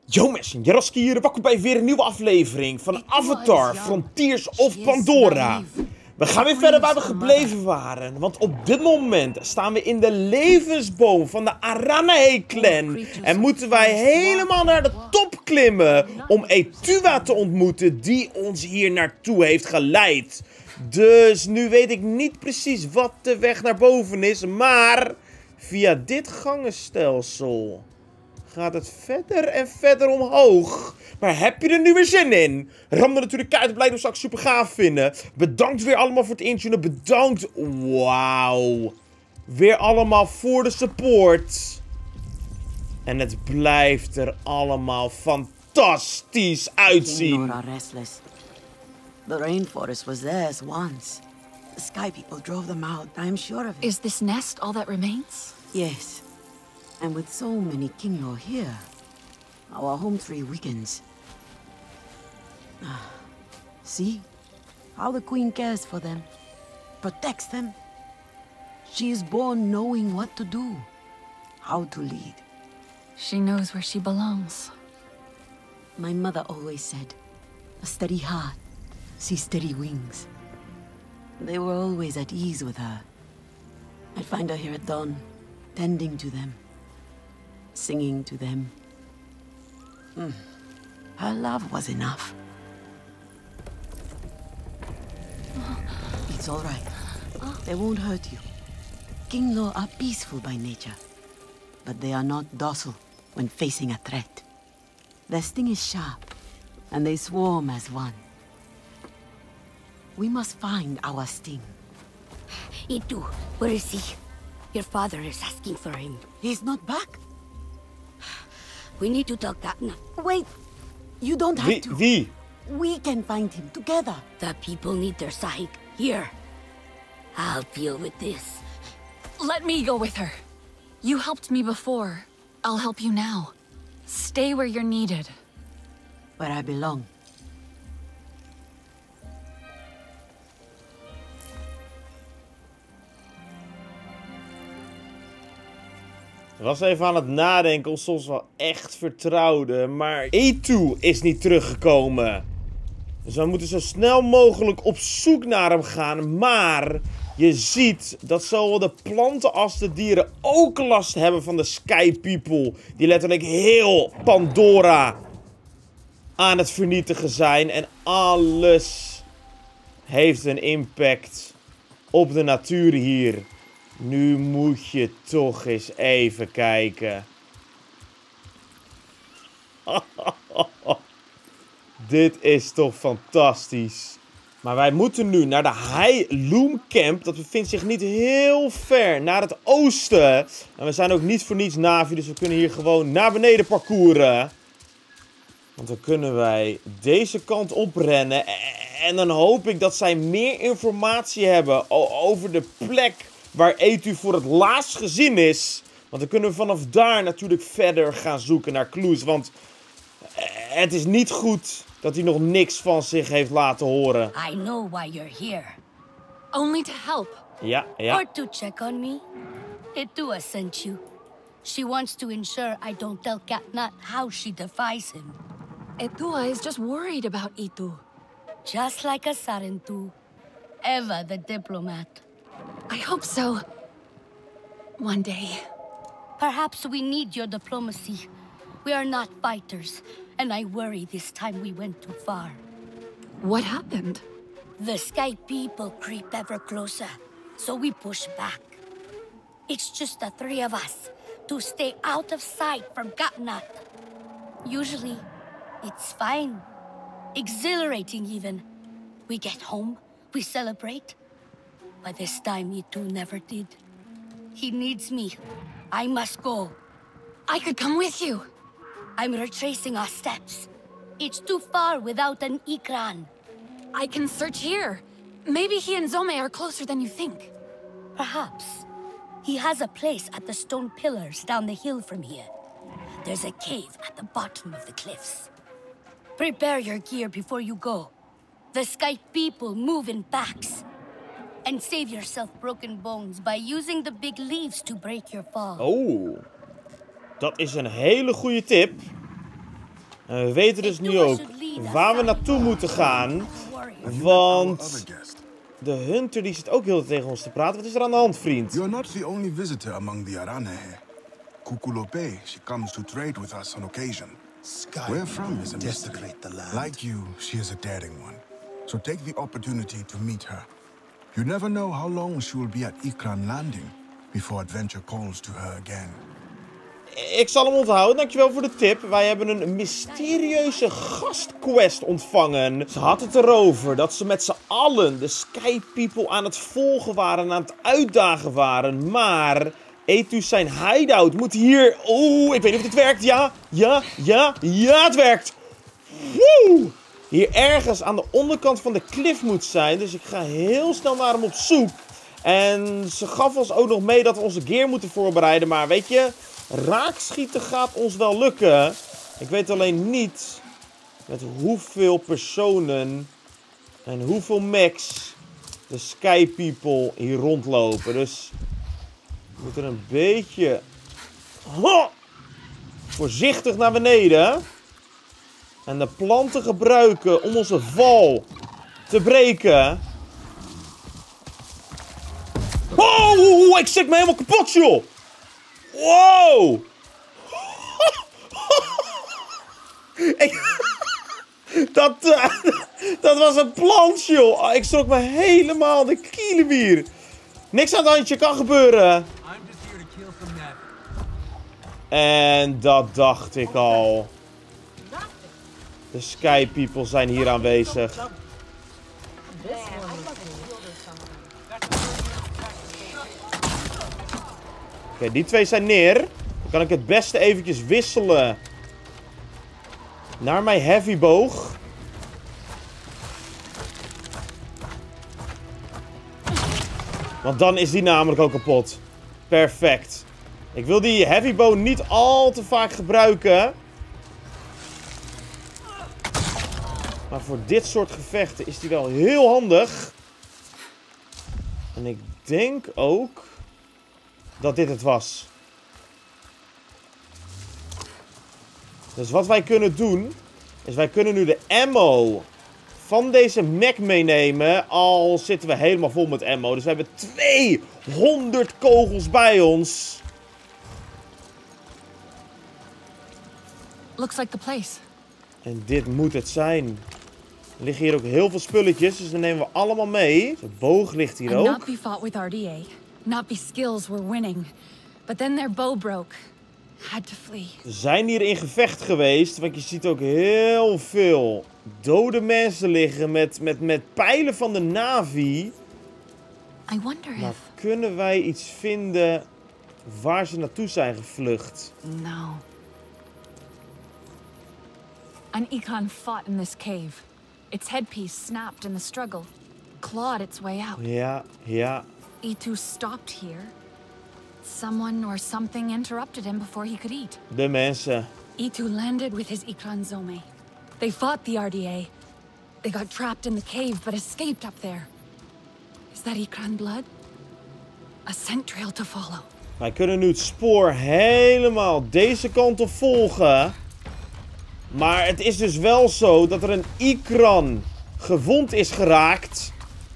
Yo mensen, Jaroski hier, welkom bij weer een nieuwe aflevering van Avatar Frontiers of Pandora. We gaan weer verder waar we gebleven waren, want op dit moment staan we in de levensboom van de Aranahe-clan. En moeten wij helemaal naar de top klimmen om Etua te ontmoeten die ons hier naartoe heeft geleid. Dus nu weet ik niet precies wat de weg naar boven is, maar via dit gangenstelsel gaat het verder en verder omhoog. Maar heb je er nu weer zin in? Ram er natuurlijk keihard blij, dat zou ik super gaaf vinden. Bedankt weer allemaal voor het intunen. Bedankt. Wauw. Weer allemaal voor de support. En het blijft er allemaal fantastisch uitzien. King are restless. The rainforest was theirs once. The sky people drove them out, I'm sure of it. Is this nest all that remains? Yes. And with so many Kinglor here, our home tree weakens. See? How the queen cares for them. Protects them. She is born knowing what to do. How to lead. She knows where she belongs. My mother always said, a steady heart sees steady wings. They were always at ease with her. I'd find her here at dawn, tending to them. Singing to them. Her love was enough. It's all right. They won't hurt you. Kinglor are peaceful by nature, but they are not docile when facing a threat. Their sting is sharp, and they swarm as one. We must find our sting. Itu, where is he? Your father is asking for him. He's not back. We need to talk that now. Wait, you don't have to. Wie? We can find him together. The people need their sahik. Here. I'll deal with this. Let me go with her. You helped me before. I'll help you now. Stay where you're needed. Where I belong. Ik was even aan het nadenken of soms wel echt vertrouwde, maar Etu is niet teruggekomen. Dus we moeten zo snel mogelijk op zoek naar hem gaan, maar je ziet dat zowel de planten als de dieren ook last hebben van de Sky People, die letterlijk heel Pandora aan het vernietigen zijn. En alles heeft een impact op de natuur hier. Nu moet je toch eens even kijken. Dit is toch fantastisch. Maar wij moeten nu naar de High Loom Camp. Dat bevindt zich niet heel ver naar het oosten. En we zijn ook niet voor niets Navi, dus we kunnen hier gewoon naar beneden parcouren. Want dan kunnen wij deze kant oprennen. En dan hoop ik dat zij meer informatie hebben over de plek waar Etu voor het laatst gezien is. Want dan kunnen we vanaf daar natuurlijk verder gaan zoeken naar clues. Want het is niet goed dat hij nog niks van zich heeft laten horen. I know why you're here. Only to help. Ja. Or to check on me. Itua sent you. She wants to ensure I don't tell Katnat how she defies him. Etua is just worried about Itu. Just like a Sarentu. Eva the diplomat. I hope so. One day. Perhaps we need your diplomacy. We are not fighters, and I worry this time we went too far. What happened? The Sky People creep ever closer, so we push back. It's just the three of us, to stay out of sight from Katnat. Usually, it's fine. Exhilarating even. We get home, we celebrate. But this time Itu never did. He needs me. I must go. I could come with you. I'm retracing our steps. It's too far without an Ikran. I can search here. Maybe he and Zome are closer than you think. Perhaps. He has a place at the stone pillars down the hill from here. There's a cave at the bottom of the cliffs. Prepare your gear before you go. The Sky People move in packs. And save yourself broken bones by using the big leaves to break your fall. Oh, dat is een hele goede tip. En we weten dus nu ook waar we naartoe moeten gaan. Want de hunter die zit ook heel tegen ons te praten. Wat is er aan de hand, vriend? You're not the only visitor among the Arane here. Kukulope, she comes to trade with us on occasion. Where from is a mystery. Like you, she is a daring one. So take the opportunity to meet her. You never know how long she will be at Ikran Landing before adventure calls to her again. Ik zal hem onthouden, dankjewel voor de tip. Wij hebben een mysterieuze gastquest ontvangen. Ze had het erover dat ze met z'n allen de Sky People aan het volgen waren en aan het uitdagen waren. Maar Etu's zijn hideout moet hier... Oeh, ik weet niet of dit werkt. Ja, het werkt. Woe! Hier ergens aan de onderkant van de klif moet zijn. Dus ik ga heel snel naar hem op zoek. En ze gaf ons ook nog mee dat we onze gear moeten voorbereiden. Maar weet je, raakschieten gaat ons wel lukken. Ik weet alleen niet met hoeveel personen en hoeveel mechs de Sky People hier rondlopen. Dus we moeten een beetje voorzichtig naar beneden. En de planten gebruiken om onze val te breken. Wow, ik stik me helemaal kapot, joh. Wow. Dat was een plant, joh. Ik schrok me helemaal de kielebier. Niks aan het handje, kan gebeuren. En dat dacht ik al. De Sky People zijn hier aanwezig. Oké, die twee zijn neer. Dan kan ik het beste eventjes wisselen naar mijn heavy boog. Want dan is die namelijk ook kapot. Perfect. Ik wil die heavy bow niet al te vaak gebruiken. Maar voor dit soort gevechten is die wel heel handig. En ik denk ook dat dit het was. Dus wat wij kunnen doen, is wij kunnen nu de ammo van deze mech meenemen. Al zitten we helemaal vol met ammo. Dus we hebben 200 kogels bij ons. Looks like the place. En dit moet het zijn. Er liggen hier ook heel veel spulletjes, dus dat nemen we allemaal mee. De boog ligt hier ook. Napi fought with RDA. Napi's skills were winning. But then their bow broke. Had to flee. We zijn hier in gevecht geweest, want je ziet ook heel veel dode mensen liggen met pijlen van de Navi. I wonder Maar if... kunnen wij iets vinden waar ze naartoe zijn gevlucht? No. An Ikran fought in this cave. Its headpiece snapped in the struggle, clawed its way out. Ja. Etu stopped here. Someone or something interrupted him before he could eat. De mensen. Etu landed with his Ikran Zome. They fought the RDA. They got trapped in the cave but escaped up there. Is that Ikran blood? A scent trail to follow. Wij kunnen nu het spoor helemaal deze kant op volgen. Maar het is dus wel zo dat er een Ikran gewond is geraakt.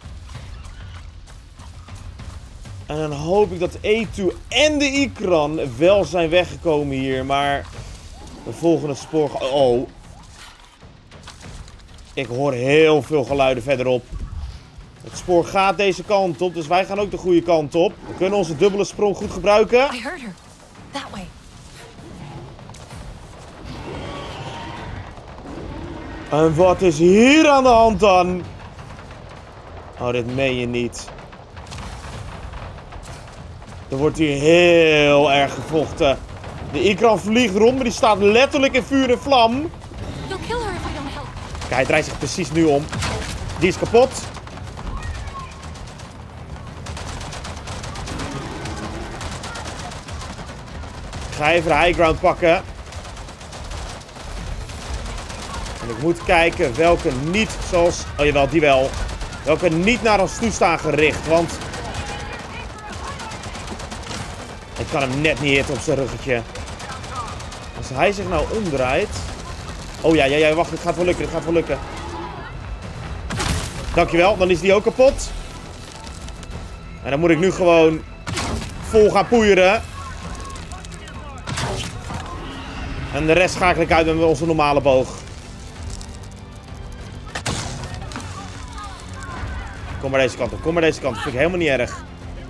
En dan hoop ik dat Etu en de Ikran wel zijn weggekomen hier. Maar we volgen het spoor. Oh. Ik hoor heel veel geluiden verderop. Het spoor gaat deze kant op, dus wij gaan ook de goede kant op. We kunnen onze dubbele sprong goed gebruiken. I heard her. That way. En wat is hier aan de hand dan? Oh, dit meen je niet. Er wordt hier heel erg gevochten. De Ikran vliegt rond, maar die staat letterlijk in vuur en vlam. You'll kill her if I don't help. Kijk, hij draait zich precies nu om. Die is kapot. Ik ga even de high ground pakken. En ik moet kijken welke niet zoals... Oh jawel, die wel. Welke niet naar ons toe staan gericht, want... Ik kan hem net niet hitten op zijn ruggetje. Als hij zich nou omdraait... Oh ja, wacht, het gaat wel lukken, het gaat wel lukken. Dankjewel, dan is die ook kapot. En dan moet ik nu gewoon vol gaan poeieren. En de rest schakel ik uit met onze normale boog. Kom maar deze kant op, kom maar deze kant op. Dat vind ik helemaal niet erg.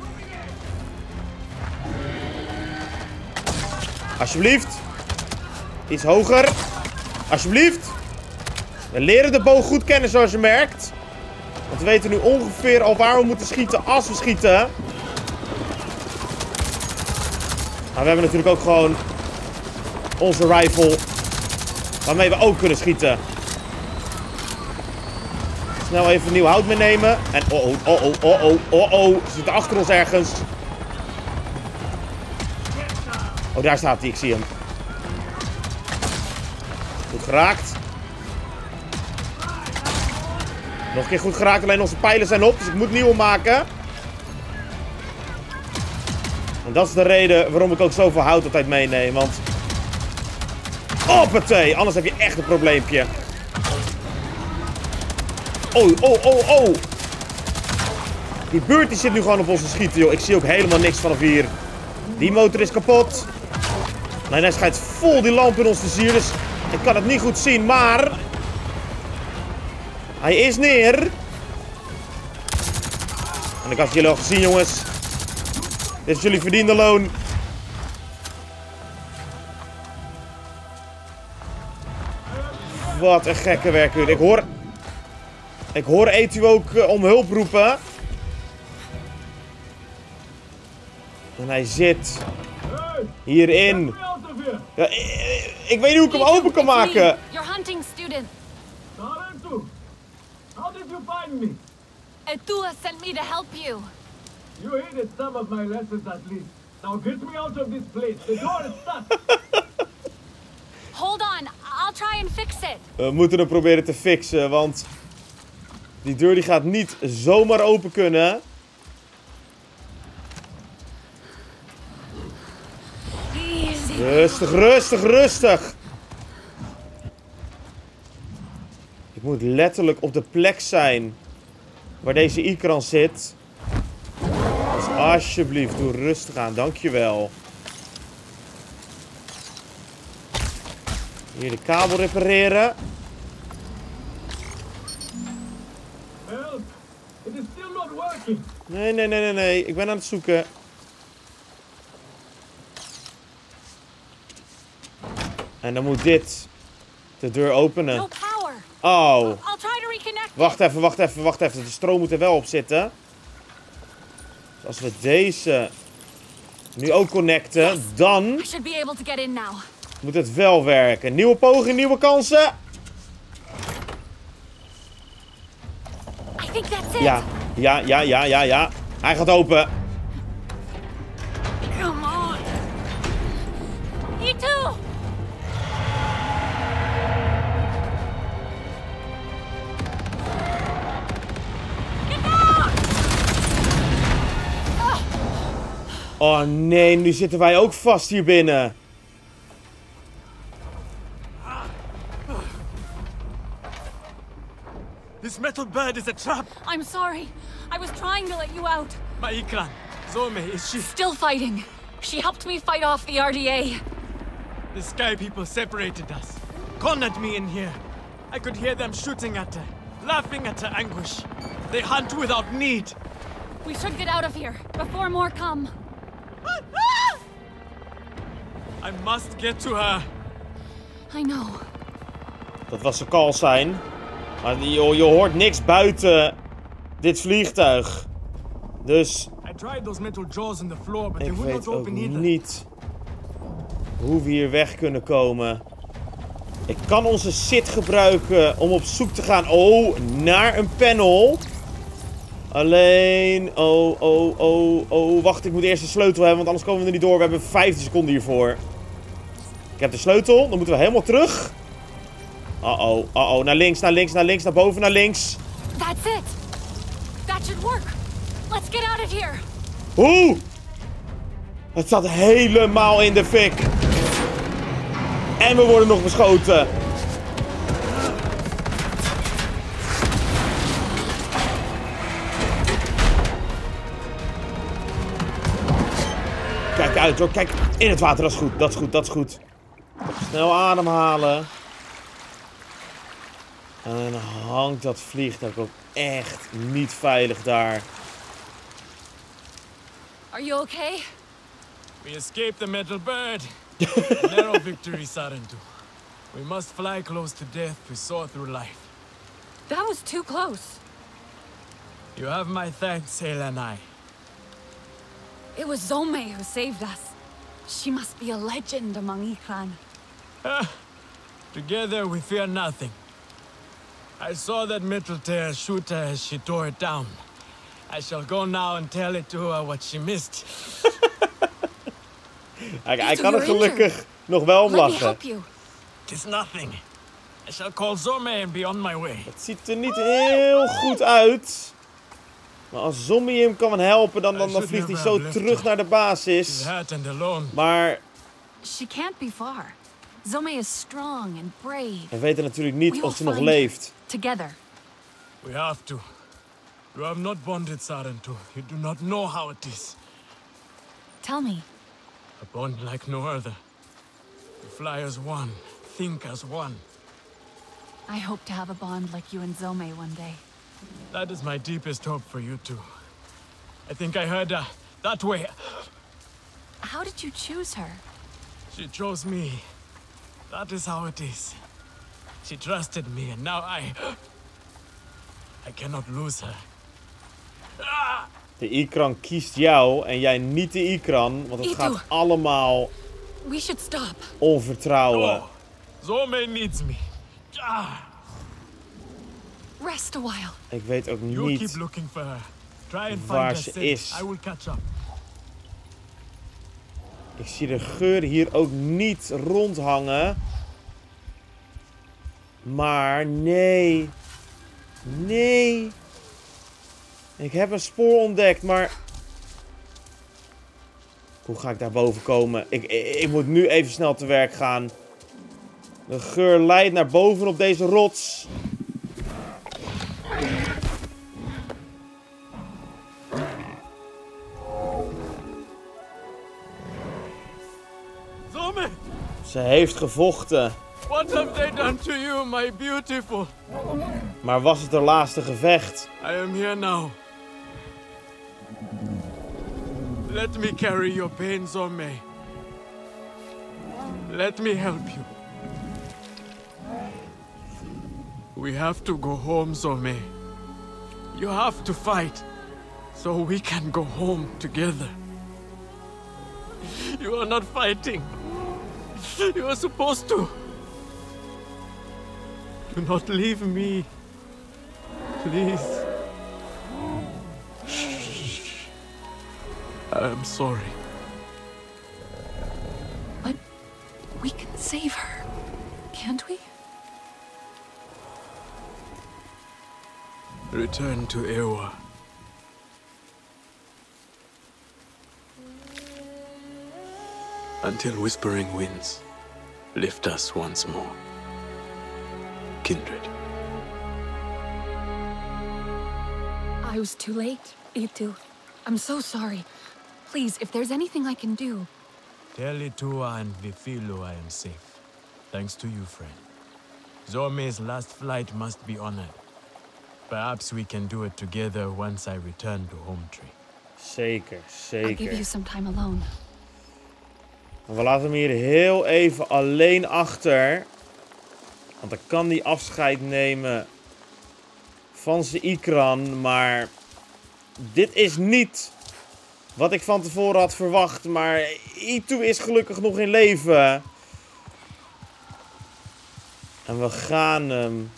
Alsjeblieft. Iets hoger. Alsjeblieft. We leren de boog goed kennen zoals je merkt. Want we weten nu ongeveer al waar we moeten schieten als we schieten. Maar we hebben natuurlijk ook gewoon onze rifle. Waarmee we ook kunnen schieten. Snel even nieuw hout meenemen. En oh. Ze zitten achter ons ergens. Oh, daar staat hij. Ik zie hem. Goed geraakt. Nog een keer goed geraakt. Alleen onze pijlen zijn op. Dus ik moet nieuwe maken. En dat is de reden waarom ik ook zoveel hout altijd meeneem. Want... Hoppatee. Anders heb je echt een probleempje. Oh. Die buurt die zit nu gewoon op onze schieten, joh. Ik zie ook helemaal niks vanaf hier. Die motor is kapot. Nee, hij schijnt vol die lamp in ons vizier. Dus ik kan het niet goed zien, maar... Hij is neer. En ik had jullie al gezien, jongens. Dit is jullie verdiende loon. Wat een gekke werk. Ik hoor Etu ook om hulp roepen. En hij zit hierin. Ja, ik weet niet hoe ik hem open kan maken. Your hunting student. Tarentu, how did you find me? Etua sent me to help you. You heeded some of my lessons at least. Now get me out of this place. The door is stuck. Hold on, I'll try and fix it. We moeten hem proberen te fixen, want die deur die gaat niet zomaar open kunnen. Rustig. Ik moet letterlijk op de plek zijn waar deze Ikran zit. Dus alsjeblieft, doe rustig aan. Dankjewel. Hier de kabel repareren. Help! It is still not working. Nee. Ik ben aan het zoeken. En dan moet dit de deur openen. No power. Oh. I'll try to reconnect. Wacht even. De stroom moet er wel op zitten. Dus als we deze nu ook connecten, dan I should be able to get in now. moet het wel werken. Nieuwe poging, nieuwe kansen. I think that's it. Ja. Hij gaat open. Come on. You too. Oh nee, nu zitten wij ook vast hier binnen. This metal bird is a trap. I'm sorry. I was trying to let you out. My Ikran, Zome, is she? Still fighting. She helped me fight off the RDA. The Sky People separated us. Cornered me in here. I could hear them shooting at her, laughing at her anguish. They hunt without need. We should get out of here before more come. I must get to her. I know. Dat was een call sign. Maar je hoort niks buiten dit vliegtuig. Dus I tried those metal jaws in the floor, but they ik would weet not ook open either. niet hoe we hier weg kunnen komen. Ik kan onze SID gebruiken om op zoek te gaan naar een panel. Alleen... Wacht, ik moet eerst de sleutel hebben, want anders komen we er niet door. We hebben 15 seconden hiervoor. Ik heb de sleutel, dan moeten we helemaal terug. Naar links, naar boven, naar links. That's it. That should work. Let's get out of here. Hoe? Het staat helemaal in de fik. En we worden nog beschoten. uit hoor. Kijk, in het water. Dat is goed, dat is goed, dat is goed. Snel ademhalen. En dan hangt dat vliegtuig ook echt niet veilig daar. Are you okay? We escaped the metal bird. Narrow victory, Sarentu. We must fly close to death to soar through life. That was too close. You have my thanks, Helenai. It was Zome who saved us. She must be a legend among Ikran. Together we fear nothing. I saw that metal tear shoot her as she tore it down. I shall go now and tell it to her what she missed. Hij kan er gelukkig nog wel om Let me lachen. help you. It is nothing. I shall call Zome and be on my way. Het ziet er niet heel goed uit. Maar als Zombie hem kan helpen, dan vliegt hij zo terug naar de basis. She's hurt and alone. Maar She can't be far. Zome is strong and brave. we weten natuurlijk niet We of ze will nog find leeft. Together. We have to. You have not bonded, Sarentu. You do not know how it is. Tell me. A bond like no other. We fly as one, think as one. I hope to have a bond like you and Zome one day. That is my deepest hope for you two. I think I heard her that way. How did you choose her? She chose me. That is how it is. She trusted me and now I cannot lose her. Ah! De Ikran kiest jou en jij niet de Ikran, want het Itu. gaat allemaal We should stop. om vertrouwen. Oh, Zome needs me. Ah! Rest a while. Ik weet ook You keep niet looking for her. Try and waar find her ze safe. is. I will catch up. Ik zie de geur hier ook niet rondhangen. Maar nee. Nee. Ik heb een spoor ontdekt, maar... Hoe ga ik daar boven komen? Ik moet nu even snel te werk gaan. De geur leidt naar boven op deze rots. Zome! Ze heeft gevochten. What have they done to you, my beautiful? Maar was het haar laatste gevecht? I am here now. Let me carry your pain, Zome. Let me help you. We have to go home, Zome. You have to fight, so we can go home together. You are not fighting. You are supposed to. Do not leave me. Please. I am sorry. But we can save her, can't we? Return to Ewa. Until Whispering Winds lift us once more. Kindred. I was too late, Itu. I'm so sorry. Please, if there's anything I can do... Tell Itua and Vifilu I am safe. Thanks to you, friend. Zome's last flight must be honored. Perhaps we can do it together once I return to Home Tree. Zeker, I'll give zeker. you some time alone. We laten hem hier heel even alleen achter. Want dan kan hij afscheid nemen van zijn Ikran. Maar dit is niet wat ik van tevoren had verwacht. Maar Itu is gelukkig nog in leven. En we gaan hem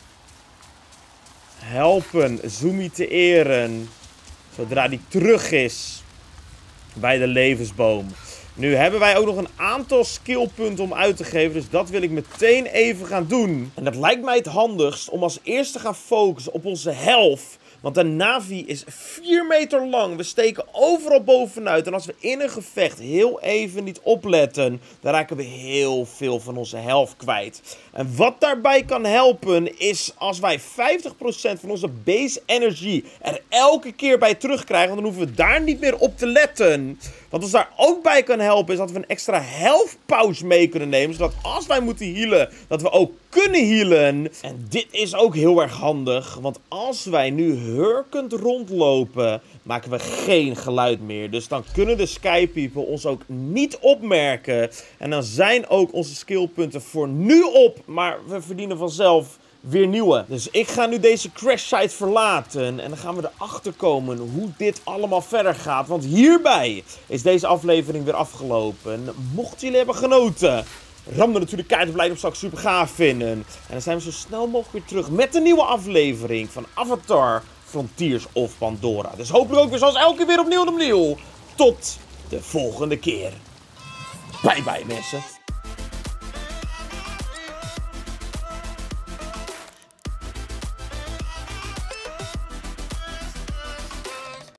helpen Zumi te eren. Zodra hij terug is bij de levensboom. Nu hebben wij ook nog een aantal skillpunten om uit te geven. Dus dat wil ik meteen even gaan doen. En dat lijkt mij het handigst om als eerste te gaan focussen op onze health. Want de Navi is 4 meter lang. We steken overal bovenuit. En als we in een gevecht heel even niet opletten, dan raken we heel veel van onze health kwijt. En wat daarbij kan helpen is als wij 50% van onze base energy er elke keer bij terugkrijgen. Want dan hoeven we daar niet meer op te letten. Wat ons daar ook bij kan helpen is dat we een extra health pouch mee kunnen nemen. Zodat als wij moeten healen, dat we ook kunnen healen. En dit is ook heel erg handig. Want als wij nu hurkend rondlopen, maken we geen geluid meer. Dus dan kunnen de Sky People ons ook niet opmerken. En dan zijn ook onze skillpunten voor nu op. Maar we verdienen vanzelf weer nieuwe. Dus ik ga nu deze crash site verlaten. En dan gaan we erachter komen hoe dit allemaal verder gaat. Want hierbij is deze aflevering weer afgelopen. Mochten jullie hebben genoten, ram er natuurlijk keihard op, blijf straks super gaaf vinden. En dan zijn we zo snel mogelijk weer terug met een nieuwe aflevering van Avatar Frontiers of Pandora. Dus hopelijk ook weer zoals elke keer weer opnieuw. Tot de volgende keer. Bye bye mensen.